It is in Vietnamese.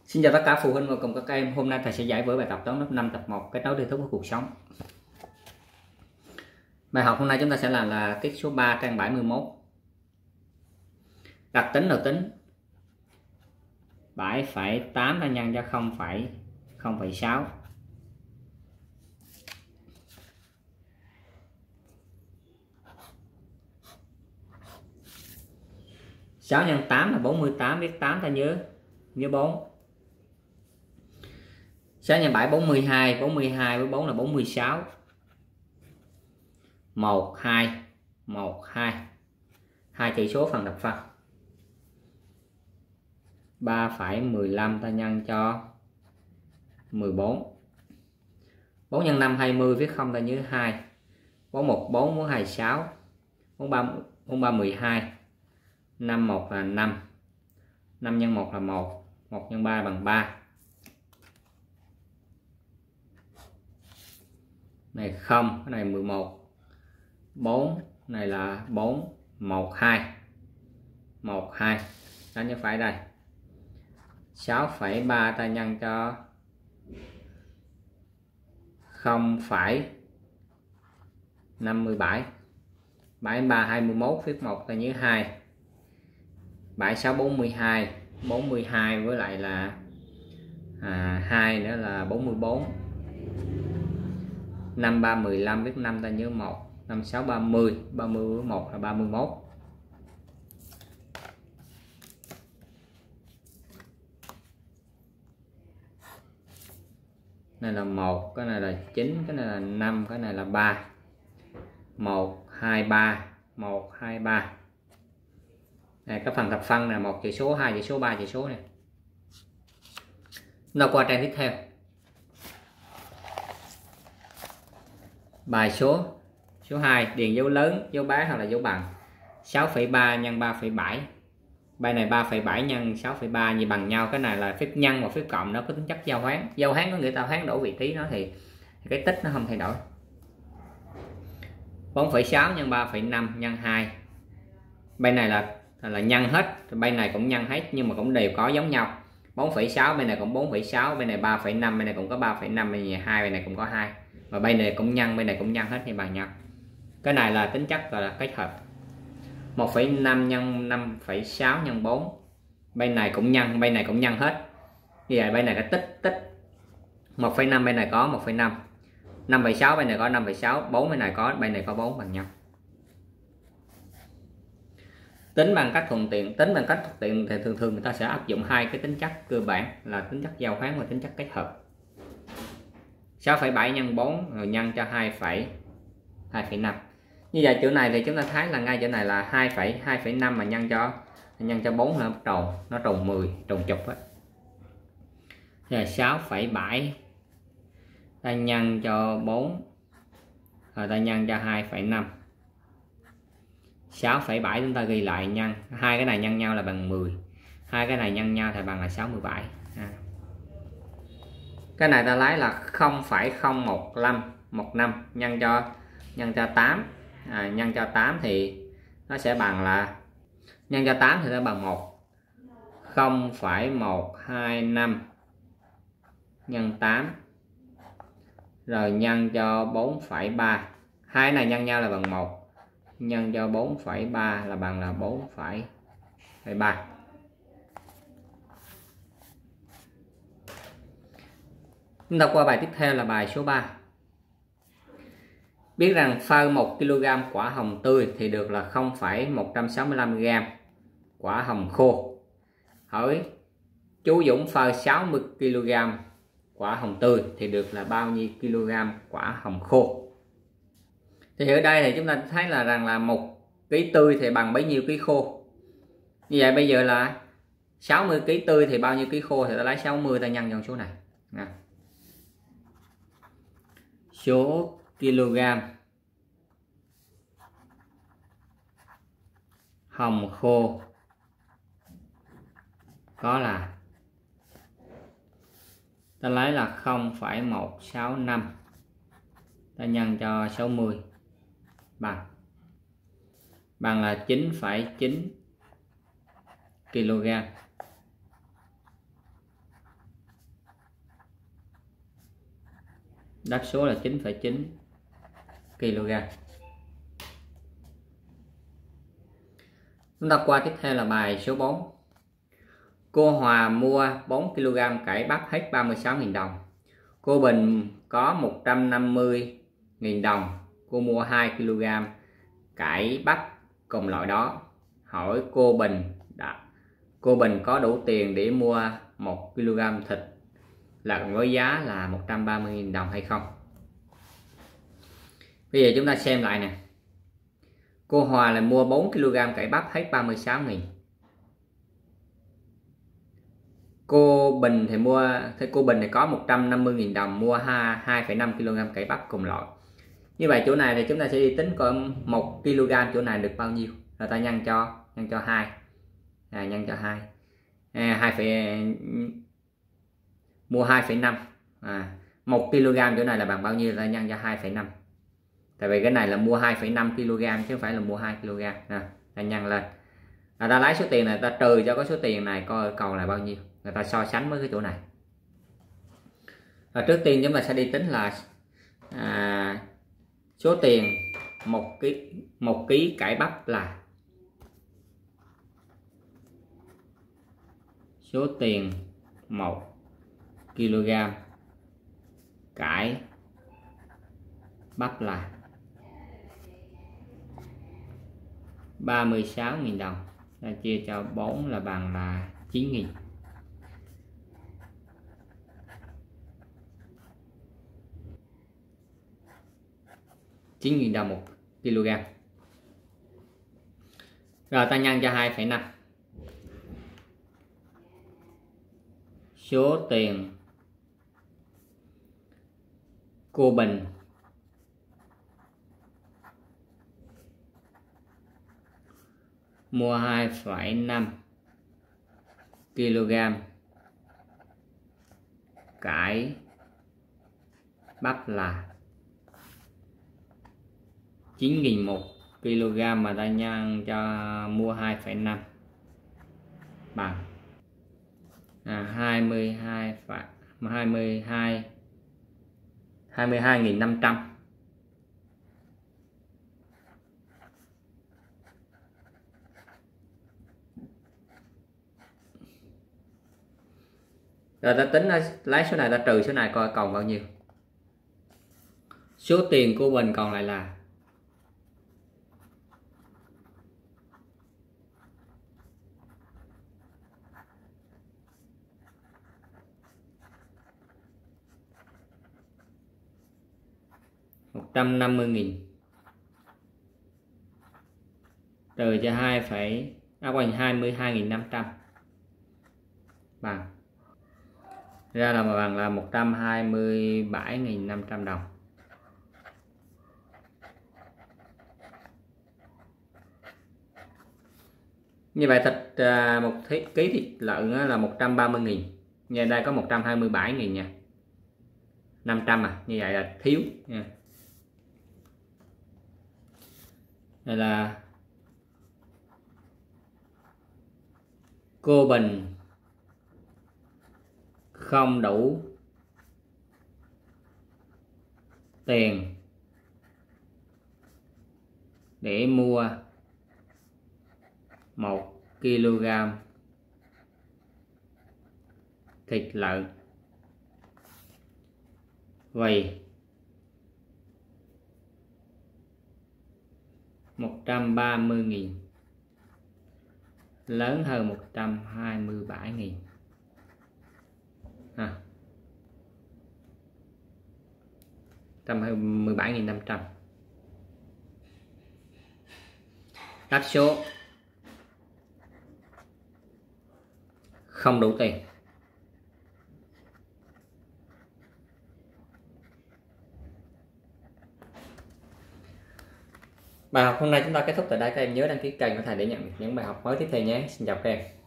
Xin chào tất cả phụ huynh và cùng các em. Hôm nay thầy sẽ giải với bài tập toán lớp 5 tập 1 kết nối tri thức với cuộc sống. Bài học hôm nay chúng ta sẽ làm là tiết số 3 trang 71. Đặc tính đầu tính 7,8 ta nhân cho 0,6. Sáu nhân 8 là 48, viết 8 ta nhớ 4. 6 nhân 7 42, 42 với 4 là 46. 1 2 1 2. Hai chữ số phần đập phân. 3,15 ta nhân cho 14. 4 nhân 5 20, viết 0 ta nhớ 2. 41 4 426. 43 12. 51 là 5. 5 nhân 1 là 1. 1 nhân 3 bằng 3. Này 0, cái này 11. 4 này là 4, 1 2. 1 2. Đánh cho phải đây. 6,3 ta nhân cho 0,57. 73 21, viết 1 ta nhớ 2. 76 42. 42 với lại là 2 nữa là 44. 53 15, viết 5 ta nhớ 1. 56 30. 30 với 1 là 31. Này là 1, cái này là 9, cái này là 5, cái này là 3. 1 2 3. 1 2 3. Này, cái phần thập phân là 1 chữ số, 2 chữ số, 3 chữ số này. Nó qua trang tiếp theo. Bài số 2, điền dấu lớn, dấu bé hoặc là dấu bằng. 6,3 nhân 3,7. Bài này 3,7 nhân 6,3 như bằng nhau. Cái này là phép nhân và phép cộng, nó có tính chất giao hoán. Giao hoán có nghĩa ta hoán đổi vị trí nó thì cái tích nó không thay đổi. 4,6 nhân 3,5 nhân 2. Bài này là nhân hết, bài này cũng nhân hết nhưng mà cũng đều có giống nhau. 4,6 bên này cũng 4,6, bên này 3,5, bên này cũng có 3,5, bên này 2, bên này cũng có 2. Và bên này cũng nhân, bên này cũng nhân hết như bằng nhau. Cái này là tính chất gọi là kết hợp. 1,5 nhân 5,6 nhân 4. Bên này cũng nhân, bên này cũng nhân hết. Như vậy bên này là tích. 1,5 bên này có 1,5. 5,6 bên này có 5,6, 4 bên này có, bên này có 4 bằng nhau. Tính bằng cách thuận tiện, thì thường người ta sẽ áp dụng hai cái tính chất cơ bản là tính chất giao hoán và tính chất kết hợp. 6,7 nhân 4 rồi nhân cho 2,5. Như vậy chỗ này thì chúng ta thấy là ngay chỗ này là 2,5 mà nhân cho 4 là nó tròn 10, tròn chục á. Rồi 6,7 ta nhân cho 4 rồi ta nhân cho 2,5. 6,7 chúng ta ghi lại nhân hai cái này nhân nhau là bằng 10. Hai cái này nhân nhau thì bằng là 67. Cái này ta lấy là 0,015 nhân cho 8. Nhân cho 8 thì nó sẽ bằng là nhân cho 8 thì nó bằng 1. 0,125 nhân 8 rồi nhân cho 4,3. Hai này nhân nhau là bằng 1. Nhân cho 4,3 là bằng là 4,3. Chúng ta qua bài tiếp theo là bài số 3. Biết rằng phơi 1 kg quả hồng tươi thì được là 0,165 g quả hồng khô. Hỏi chú Dũng phơi 60 kg quả hồng tươi thì được là bao nhiêu kg quả hồng khô. Thì ở đây thì chúng ta thấy là rằng là 1 kg tươi thì bằng bấy nhiêu kg khô. Như vậy bây giờ là 60 kg tươi thì bao nhiêu kg khô, thì ta lấy 60 ta nhân con số này. Số kg hồng khô có là ta lấy là 0,165 ta nhân cho 60 bằng là 9,9 kg. Đáp số là 9,9 kg. Chúng ta qua tiếp theo là bài số 4. Cô Hòa mua 4 kg cải bắp hết 36.000 đồng. Cô Bình có 150.000 đồng. Cô mua 2 kg cải bắp cùng loại đó. Hỏi cô Bình có đủ tiền để mua 1 kg thịt lợn với giá là 130.000 đồng hay không? Bây giờ chúng ta xem lại nè. Cô Hòa là mua 4 kg cải bắp hết 36.000. Cô Bình thì có 150.000 đồng mua 2,5 kg cải bắp cùng loại. Như vậy chỗ này thì chúng ta sẽ đi tính coi 1 kg chỗ này được bao nhiêu. Rồi ta nhân cho 2. Nhân cho 2. Mua 2,5. 1 kg chỗ này là bằng bao nhiêu, ta nhân cho 2,5. Tại vì cái này là mua 2,5 kg chứ không phải là mua 2 kg. Ta nhân lên. Ta lấy số tiền này ta trừ cho cái số tiền này coi còn là bao nhiêu. Người ta so sánh với cái chỗ này. Và trước tiên chúng ta sẽ đi tính là số tiền 1 kg cải bắp là số tiền 1 kg cải bắp là 36.000 đồng. Ta chia cho 4 là bằng là 9.000. 9.000 đồng 1 kg. Rồi ta nhân cho 2,5. Số tiền cô Bình mua 2,5 kg cải bắp là 9.000 1 kg, mà ta nhân cho mua 2,5 bằng 22.500. Rồi ta tính lấy số này ta trừ số này coi còn bao nhiêu. Số tiền của mình còn lại là 150.000 trừ cho 22.500 bằng ra là bằng là 127.500 đồng. Như vậy một ký thịt lợn là 130.000. Như đây có 127.000 nha. 500 như vậy là thiếu nha. Đây là cô Bình không đủ tiền để mua 1 kg thịt lợn vì 130.000 lớn hơn 127.000. 127.500. Đáp số không đủ tiền. Bài học hôm nay chúng ta kết thúc tại đây. Các em nhớ đăng ký kênh của thầy để nhận được những bài học mới tiếp theo nhé. Xin chào các em.